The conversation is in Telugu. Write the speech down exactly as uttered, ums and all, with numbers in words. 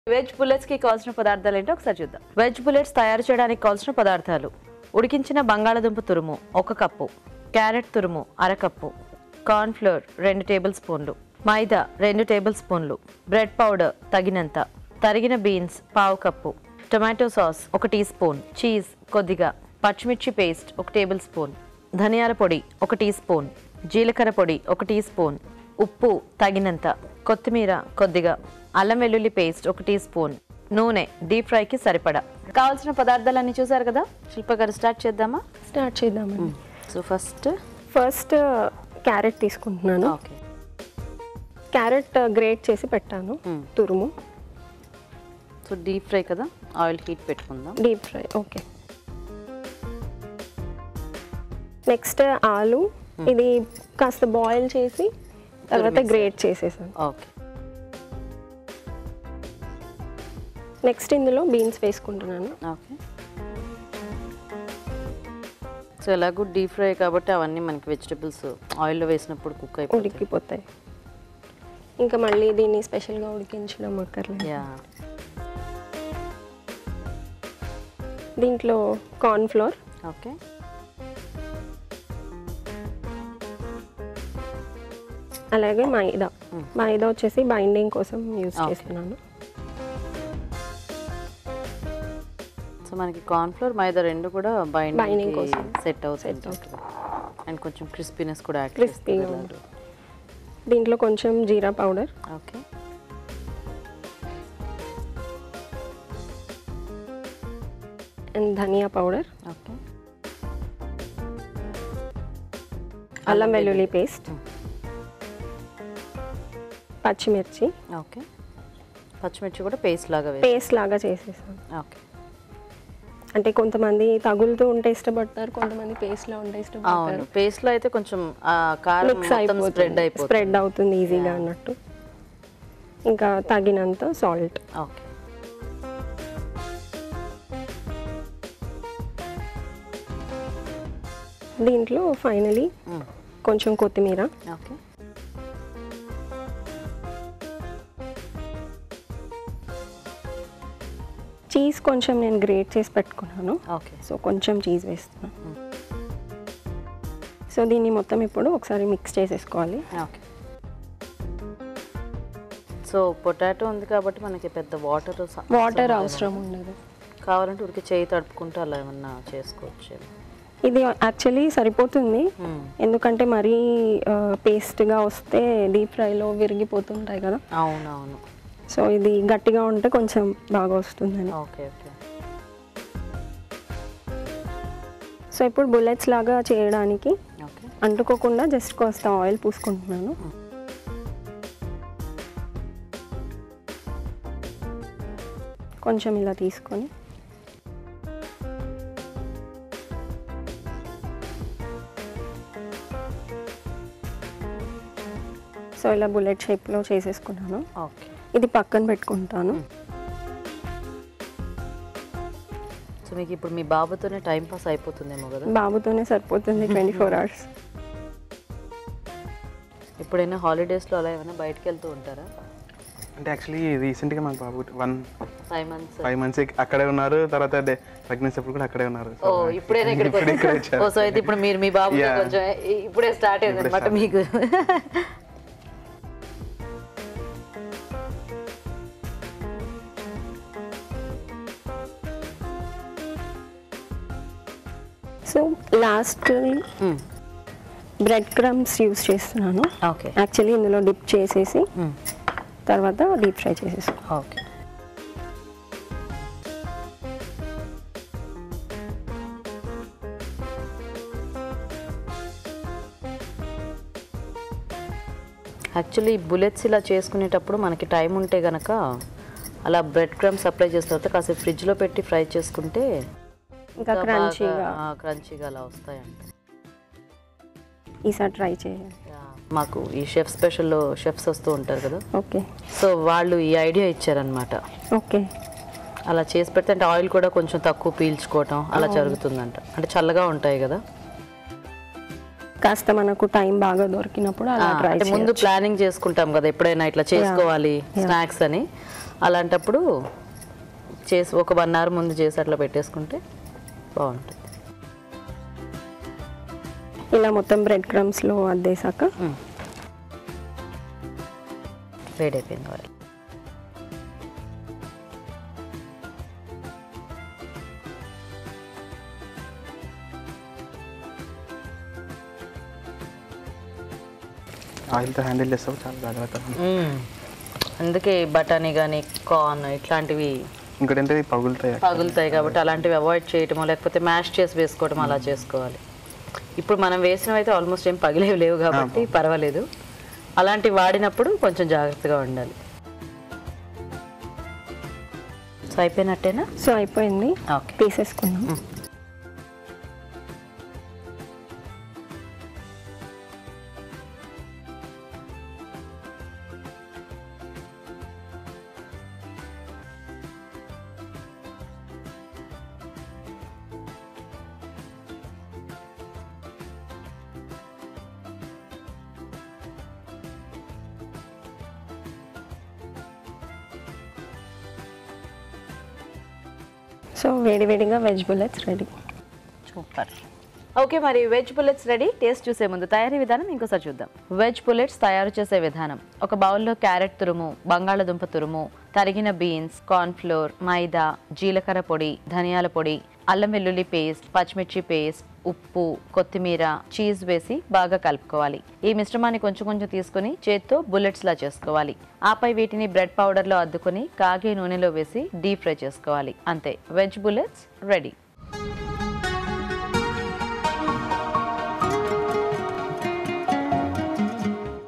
వెజ్ బుల్లెట్స్ కి కావాల్సిన పదార్థాలు ఏంటో ఒకసారి చూద్దాం. వెజ్ బుల్లెట్స్ తయారు చేయడానికి కావాల్సిన పదార్థాలు: ఉడికించిన బంగాళాదుంప తురుము ఒక కప్పు, క్యారెట్ తురుము అర కప్పు, కార్న్ ఫ్లోర్ రెండు టేబుల్ స్పూన్లు, మైదా రెండు టేబుల్ స్పూన్లు, బ్రెడ్ పౌడర్ తగినంత, తరిగిన బీన్స్ పావు కప్పు, టొమాటో సాస్ ఒక టీ స్పూన్, చీజ్ కొద్దిగా, పచ్చిమిర్చి పేస్ట్ ఒక టేబుల్ స్పూన్, ధనియాల పొడి ఒక టీ స్పూన్, జీలకర్ర పొడి ఒక టీ స్పూన్, ఉప్పు తగినంత, కొత్తిమీర కొద్దిగా, అల్లం వెల్లుల్లి పేస్ట్ ఒక టీ స్పూన్, నూనె డీప్ ఫ్రైకి సరిపడా. కావాల్సిన పదార్థాలన్నీ చూసారు కదా. శిల్ప గారు స్టార్ట్ చేద్దామా? స్టార్ట్ చేద్దామండి. సో ఫస్ట్ ఫస్ట్ క్యారెట్ తీసుకుంటున్నాను. ఓకే. క్యారెట్ గ్రేట్ చేసి పెట్టాను, తురుము. సో డీప్ ఫ్రై కదా, ఆయిల్ హీట్ పెట్టుకుందాం. Deep fry okay. నెక్స్ట్ ఆలు, ఇది కాస్త బాయిల్ చేసి తర్వాత గ్రేట్ చేసేసాను. ఓకే. నెక్స్ట్ ఇందులో బీన్స్ వేసుకుంటున్నాను. ఓకే. సో ఎలాగో డీప్ ఫ్రై కాబట్టి అవన్నీ మనకి వెజిటబుల్స్ ఆయిల్లో వేసినప్పుడు కుక్ అయిపోయి ఉడికిపోతాయి. ఇంకా మళ్ళీ దీన్ని స్పెషల్గా ఉడికించడం అక్కర్లేదు. యా. దీంట్లో కార్న్ ఫ్లోర్, ఓకే, అలాగే మైదా. మైదా వచ్చేసి బైండింగ్ కోసం యూజ్ చేస్తున్నాను. సో మనకి కార్న్ ఫ్లోర్ మైదా రెండు కూడా బైండింగ్ బైండింగ్ కోసం సెట్ అవుతుంది. అండ్ కొంచెం క్రిస్పీనెస్ కూడా యాడ్ క్రిస్పీగా ఉంటుంది. దీంట్లో కొంచెం జీరా పౌడర్, ఓకే, అండ్ ధనియా పౌడర్, ఓకే, అల్లం వెల్లుల్లి పేస్ట్, పచ్చిమిర్చి. ఓకే. పచ్చిమిర్చి కూడా పేస్ట్ లాగా పేస్ట్ లాగా చేసేసాను. ఓకే. అంటే కొంతమంది తగులుతూ ఉంటే ఇష్టపడతారు, కొంతమంది పేస్ట్ లా ఉంటే ఇష్టపడతారు. పేస్ట్ లో అయితే కొంచెం కారం మొత్తం స్ప్రెడ్ అయిపోతుంది, స్ప్రెడ్ అవుతుంది ఈజీగా అన్నట్టు. ఇంకా తగినంత సాల్ట్. ఓకే. దీంట్లో ఫైనలీ కొంచెం కొత్తిమీర. ఓకే. చీజ్ కొంచెం నేను గ్రేట్ చేసి పెట్టుకున్నాను. ఓకే. సో కొంచెం చీజ్ వేస్తున్నాను. సో దీన్ని మొత్తం ఇప్పుడు ఒకసారి మిక్స్ చేసేసుకోవాలి. ఓకే. సో పొటాటో ఉంది కాబట్టి మనకి పెద్ద వాటర్ వాటర్ అవసరం ఉండదు. కావాలంటే ఉడికి చేయి తడుపుకుంటూ అలా ఏమన్నా చేసుకోవచ్చు. ఇది యాక్చువల్లీ సరిపోతుంది, ఎందుకంటే మరీ పేస్ట్గా వస్తే డీప్ ఫ్రైలో విరిగిపోతుంటాయి కదా. అవునవును. సో ఇది గట్టిగా ఉంటే కొంచెం బాగా వస్తుందని. ఓకే. ఓకే. సో ఇప్పుడు బుల్లెట్స్ లాగా చేయడానికి ఓకే, అంటుకోకుండా జస్ట్ కాస్త ఆయిల్ పూసుకుంటున్నాను. కొంచెం ఇలా తీసుకొని సో ఇలా బుల్లెట్ షేప్లో చేసేసుకున్నాను. ఓకే. ఇది పక్కన పెట్టుకుంటాను. సో మీకు ఇప్పుడు మీ బాబుతోనే టైం పాస్ అయిపోతుందేమో కదా. బాబుతోనే సరిపోతుంది ట్వంటీ ఫోర్ అవర్స్. ఎప్పుడైనా హాలిడేస్లో అలా ఏమైనా బయటకు వెళ్తూ ఉంటారా? అంటే యాక్చువల్లీ రీసెంట్గా మా బాబు one five months five months అక్కడే ఉన్నారు. తర్వాత ప్రెగ్నెన్సీ అప్పుడు కూడా అక్కడే ఉన్నారు. ఓ ఇప్పుడైనా ఇక్కడికి. ఓ సో అయితే ఇప్పుడు మీరు మీ బాబు కొంచెం ఇప్పుడే స్టార్ట్ అయింది అనమాట మీకు. So last bread crumbs use చేస్తున్నాను. ఓకే. యాక్చువల్లీ ఇందులో డిప్ చేసేసి తర్వాత డీప్ ఫ్రై చేసేసి. ఓకే. యాక్చువల్లీ బుల్లెట్స్ ఇలా చేసుకునేటప్పుడు మనకి టైం ఉంటే కనుక అలా బ్రెడ్ క్రమ్స్ అప్లై చేసిన తర్వాత కాసేపు ఫ్రిడ్జ్లో పెట్టి ఫ్రై చేసుకుంటే ఇంకా క్రంచీగా క్రంచీగా అలా వస్తాయంట. ఈసారి ట్రై చేయాలి. మాకు ఈ షెఫ్ స్పెషల్లో షెఫ్స్ వస్తూ ఉంటారు కదా. ఓకే. సో వాళ్ళు ఈ ఐడియా ఇచ్చారనమాట. ఓకే. అలా చేసి పెడితే అంటే ఆయిల్ కూడా కొంచెం తక్కువ పీల్చుకోవటం అలా జరుగుతుందంట. అంటే చల్లగా ఉంటాయి కదా. కాస్త మనకు టైం బాగా దొరికినప్పుడు అలా ట్రై చేయాలి. ముందు ప్లానింగ్ చేసుకుంటాం కదా ఎప్పుడైనా ఇట్లా చేసుకోవాలి స్నాక్స్ అని. అలాంటప్పుడు చేసి ఒక వన్ అవర్ ముందు చేసి అట్లా పెట్టేసుకుంటే బాగుంటుంది. ఇలా మొత్తం బ్రెడ్ క్రమ్స్లో అద్దేశాక వేడైపోయింది ఆయిల్. ఆయిల్తో హ్యాండిల్ చేస్తావు చాలా జాగ్రత్తగా. అందుకే బఠానీ కానీ కార్న్ ఇట్లాంటివి ఇంకోటి ఏంటంటే పగులుతాయి పగులుతాయి కాబట్టి అలాంటివి అవాయిడ్ చేయటమో లేకపోతే మ్యాష్ చేసి వేసుకోవడం అలా చేసుకోవాలి. ఇప్పుడు మనం వేసినవి అయితే ఆల్మోస్ట్ ఏం పగిలేవి లేవు కాబట్టి పర్వాలేదు. అలాంటివి వాడినప్పుడు కొంచెం జాగ్రత్తగా ఉండాలి. సో అయిపోయినట్టేనా? సో అయిపోయింది. ఓకే, తీసేసుకున్నాం. సో వేడివేడిగా veg bullets ready. Super. Okay, మరి వెజ్ పుల్లెట్స్ రెడీ. టేస్ట్ చూసే ముందు తయారీ విధానం ఇంకోసారి చూద్దాం. వెజ్ పుల్లెట్స్ తయారు చేసే విధానం: ఒక బౌల్లో క్యారెట్ తురుము, బంగాళదుంప తురుము, తరిగిన బీన్స్, కార్న్ఫ్లోర్, మైదా, జీలకర్ర పొడి, ధనియాల పొడి, అల్లం వెల్లుల్లి పేస్ట్, పచ్చిమిర్చి పేస్ట్, ఉప్పు, కొత్తిమీర, చీజ్ వేసి బాగా కలుపుకోవాలి. ఈ మిశ్రమాన్ని కొంచెం కొంచెం తీసుకుని చేత్తో బుల్లెట్స్ లా చేసుకోవాలి. ఆపై వీటిని బ్రెడ్ పౌడర్లో అద్దుకొని కాగే నూనెలో వేసి డీప్ ఫ్రై చేసుకోవాలి. అంతే, వెజ్ బుల్లెట్స్ రెడీ.